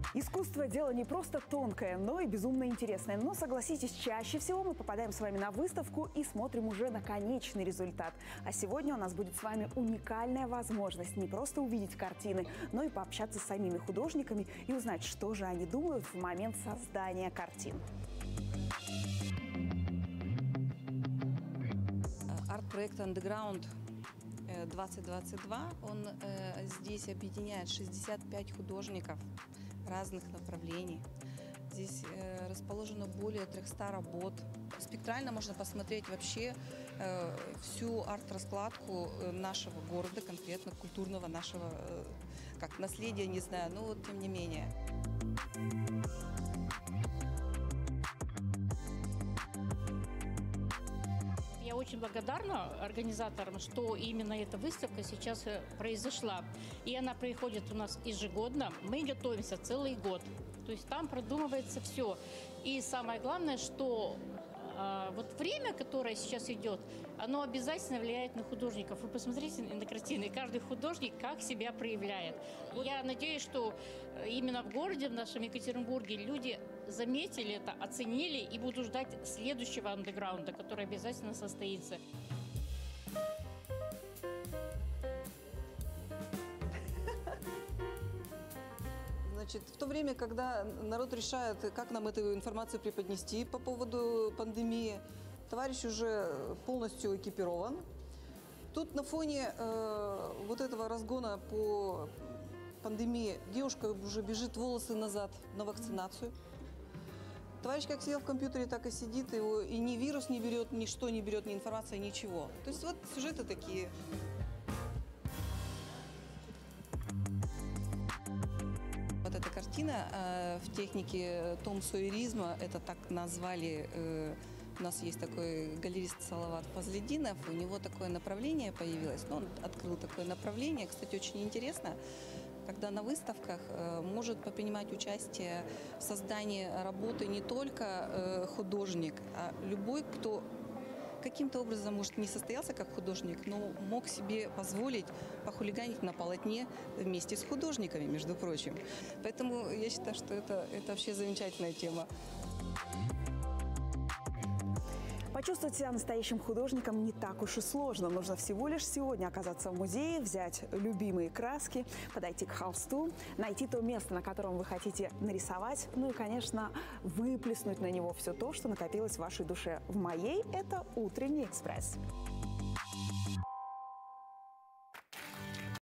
Искусство – дело не просто тонкое, но и безумно интересное. Но, согласитесь, чаще всего мы попадаем с вами на выставку и смотрим уже на конечный результат. А сегодня у нас будет с вами уникальная возможность не просто увидеть картины, но и пообщаться с самими художниками и узнать, что же они думают в момент создания картин. Арт-проект Underground 2022, он здесь объединяет 65 художников разных направлений. Здесь расположено более 300 работ. Спектрально можно посмотреть вообще всю арт-раскладку нашего города, конкретно культурного нашего, как наследия, не знаю, но вот тем не менее. Я очень благодарна организаторам, что именно эта выставка сейчас произошла. И она проходит у нас ежегодно. Мы готовимся целый год. То есть там продумывается все. И самое главное, что вот время, которое сейчас идет, оно обязательно влияет на художников. Вы посмотрите на картины, каждый художник как себя проявляет. Я надеюсь, что именно в городе, в нашем Екатеринбурге, люди заметили это, оценили и будут ждать следующего андеграунда, который обязательно состоится. Значит, в то время, когда народ решает, как нам эту информацию преподнести по поводу пандемии, товарищ уже полностью экипирован. Тут на фоне вот этого разгона по пандемии девушка уже бежит волосы назад на вакцинацию. Товарищ как сидел в компьютере, так и сидит, его и ни вирус не берет, ничто не берет, ни информация, ничего. То есть вот сюжеты такие. Вот эта картина в технике том-сойеризма, это так назвали, у нас есть такой галерист Салават Фазлетдинов, у него такое направление появилось, он открыл такое направление, кстати, очень интересно, когда на выставках может принимать участие в создании работы не только художник, а любой, кто каким-то образом, может, не состоялся как художник, но мог себе позволить похулиганить на полотне вместе с художниками, между прочим. Поэтому я считаю, что это вообще замечательная тема. Почувствовать себя настоящим художником не так уж и сложно. Нужно всего лишь сегодня оказаться в музее, взять любимые краски, подойти к холсту, найти то место, на котором вы хотите нарисовать, ну и, конечно, выплеснуть на него все то, что накопилось в вашей душе. В моей – это «Утренний экспресс».